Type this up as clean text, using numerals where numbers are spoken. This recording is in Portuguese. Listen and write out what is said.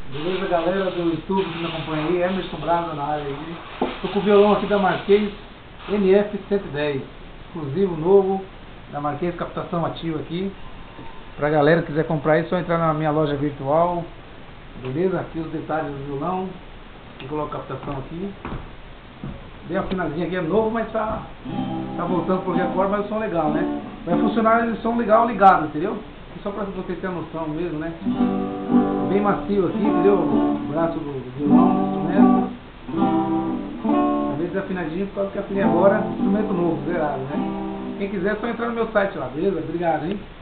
Beleza, galera do YouTube que me acompanha aí, Emerson Braga na área aí. Tô com o violão aqui da Marquês NF110, exclusivo novo da Marquês, captação ativa aqui. Pra galera que quiser comprar aí, é só entrar na minha loja virtual. Beleza? Aqui os detalhes do violão. Vou colocar a captação aqui. Bem afinadinho aqui, é novo, mas tá voltando por agora, mas o som legal, né? Vai funcionar o som legal ligado, entendeu? Só pra vocês terem a noção mesmo, né? Bem macio aqui, entendeu? O braço do violão, instrumento. Às vezes afinadinho, por causa que afinei agora, instrumento novo, zerado, né? Quem quiser é só entrar no meu site lá, beleza? Obrigado, hein?